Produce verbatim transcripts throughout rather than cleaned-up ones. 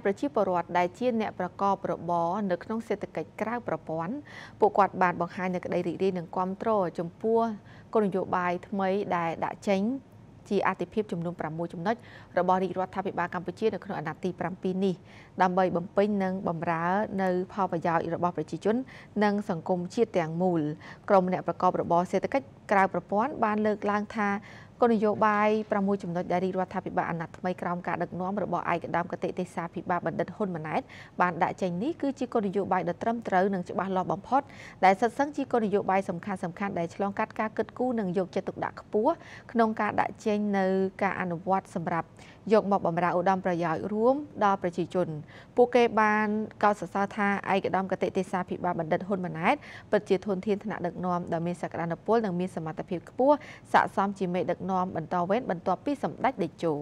ប្រជាពលរដ្ឋដែលជាអ្នកប្រកបរបរនៅក្នុងសេដ្ឋកិច្ចក្រៅប្រព័ន្ធពួកគាត់បានបង្ហាញនូវក្តីរីករាយនិងគាំទ្រចំពោះគោលនយោបាយថ្មីដែលដាក់ចេញជាអាទិភាពចំនួនប្រាំមួយចំណុចរបស់រាជរដ្ឋាភិបាលកម្ពុជានៅក្នុងអាណត្តិទីប្រាំពីរនេះដើម្បីបំពេញនិងបម្រើនៅផលប្រយោជន៍របស់ប្រជាជននិងសង្គមជាតិទាំងមូលក្រុមអ្នកប្រកបរបរសេដ្ឋកិច្ចក្រៅប្រព័ន្ធបានលើកឡើងថាគោលនយោបាយប្រាំមួយចំណុចដែលរាជរដ្ឋាភិបាលអាណត្តិថ្មីក្រោមការដឹកនាំរបស់ឯកឧត្តមគតិទេសាភិបាលបណ្ឌិតហ៊ុនម៉ាណែតបានដាក់ចេញនេះគឺជាគោលនយោបាយដ៏ត្រឹមត្រូវនិងច្បាស់លាស់បំផុតដែលសិតសឹងជាគោលនយោបាយសំខាន់សំខាន់ដែលឆ្លងកាត់ការគិតគូរនិងយកចិត្តទុកដាក់ខ្ពស់ក្នុងការដាក់ចេញនៅការអនុវត្តសម្រាប់យកមកបម្រើឧត្តមប្រយោជន៍រួមដល់ប្រជាជនពួកគេបានកោតសរសើរថាឯកឧត្តមគតិទេសាភិបាលបណ្ឌិតហ៊ុនម៉ាណែតពិតជាធនធានថ្នាក់ដឹកនាំដ៏មានសក្តានុពលនិងមានសមត្ថភាពខ្ពស់ស័ក្តិសមជាមេដឹកនាំបន្តវេនបន្ទាប់ពីសម្ដេចតេជោ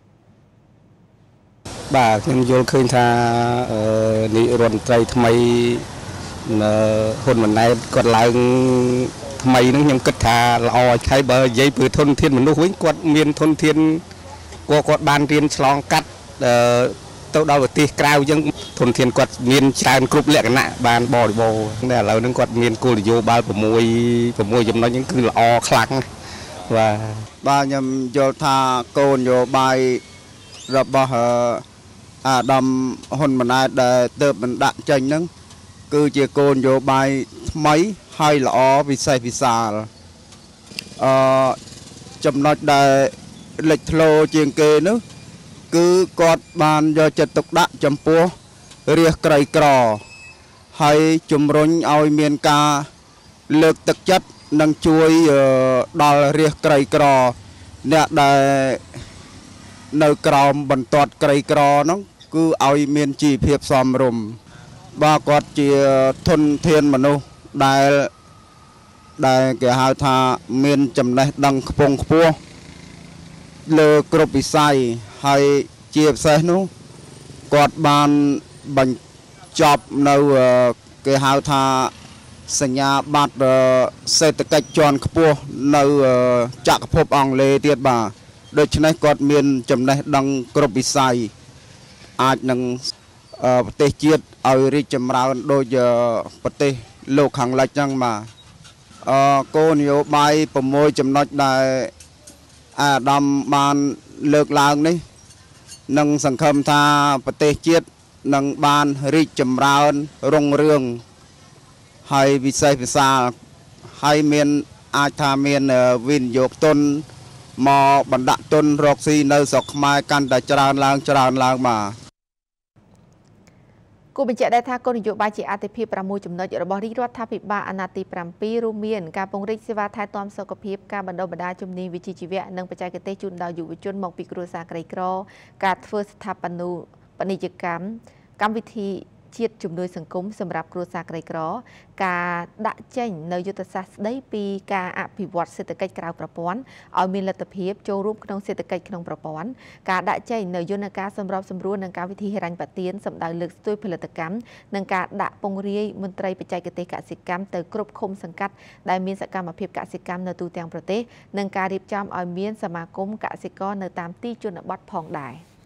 បាទខ្ញុំយល់ឃើញថានាយរដ្ឋមន្ត្រីថ្មីហ៊ុនម៉ាណែតគាត់ឡើងថ្មីហ្នឹងខ្ញុំគិតថាល្អឲ្យខៃបើនិយាយពីធនធានមនុស្សវិញគាត់មានធនធានគាត់គាត់បានរៀនឆ្លងកាត់ទៅដល់ប្រទេសក្រៅអញ្ចឹងធនធានគាត់មានច្រើនគ្រប់លក្ខណៈបានបរិបូរណ៍តែឥឡូវហ្នឹងគាត់មានគោលនយោបាយ6 6ចំណុចហ្នឹងគឺល្អខ្លាំងបាទបាទខ្ញុំយល់ថាគោលនយោបាយរបស់អាដាមហ៊ុនម៉ាណែតដែលទើបបានដាក់ចេញហ្នឹងគឺជាគោលនយោបាយថ្មីហើយល្អពិសេសវិសាលអឺចំណុចដែលលេចធ្លោជាងគេនោះគឺគាត់បានយកចិត្តទុកដាក់ចំពោះរាស្ត្រក្រីក្រហើយជំរុញឲ្យមានការលើកទឹកចិត្តនិងជួយដល់រាស្ត្រក្រីក្រអ្នកដែលនៅក្រោមបន្ទាត់ក្រីក្រហ្នឹងគឺឲ្យមានជីវភាពសមរម្យបាទគាត់ជាធនធានមនុស្សដែលដែលគេហៅថាមានចំណេះដឹងខ្ពង់ខ្ពស់លើគ្រប់វិស័យហើយជាពិសេសនោះគាត់បានបញ្ចប់នៅគេហៅថាសញ្ញាបត្រសេដ្ឋកិច្ចជាន់ខ្ពស់នៅចក្រភពអង់គ្លេសទៀតបាទដូច្នេះគាត់មានចំណេះដឹងគ្រប់វិស័យអាចនឹងប្រទេសជាតិឲ្យរីកចម្រើនដូចប្រទេសលោកខាងលិចហ្នឹងបាទអឺគោលនយោបាយ6ចំណុចដែលអាដាមបានលើកឡើងនេះនឹងសង្ឃឹមថាប្រទេសជាតិនឹងបានរីកចម្រើនរុងរឿងហើយវិសេសវិសាលហើយមានអាចថាមានវិនិយោគទុនមកបណ្ដាក់ទុនរកស៊ីនៅស្រុកខ្មែរកាន់តែច្រើនឡើងច្រើនឡើងបាទគូបញ្ជាក់ដែរថាគោលនយោបាយជាអាទិភាពប្រាំមួយចំណុចរបស់រាជរដ្ឋាភិបាលអាណត្តិទីប្រាំពីររួមមានការពង្រីកសេវាថែទាំសុខភាពការបណ្ដុះបណ្ដាលជំនាញវិជ្ជាជីវៈនិងបច្ចេកទេសជូនដល់យុវជនមកពីគ្រួសារក្រីក្រការធ្វើស្ថាបនាពាណិជ្ជកម្មកម្មវិធីជាតិជំនួយសង្គមសម្រាប់គ្រួសារក្រីក្រការដាក់ចេញនៅយុទ្ធសាស្ត្រស្ដីពីការអភិវឌ្ឍសេដ្ឋកិច្ចក្រៅប្រព័ន្ធឲ្យមានលទ្ធភាពចូលរួមក្នុងសេដ្ឋកិច្ចក្នុងប្រព័ន្ធការដាក់ចេញនៅយន្តការសម្របសម្រួលនឹងការវិធីហិរញ្ញប្បទានសម្ដៅលើកស្ទួយផលិតកម្មនិងការដាក់ពង្រាយមន្ត្រីបច្ចេកទេសកសិកម្មទៅគ្រប់ឃុំសង្កាត់ដែលមានសកម្មភាពកសិកម្មនៅទូទាំងប្រទេសនិងការរៀបចំឲ្យមានសមាគមកសិករនៅតាមទីជនបទផងដែរ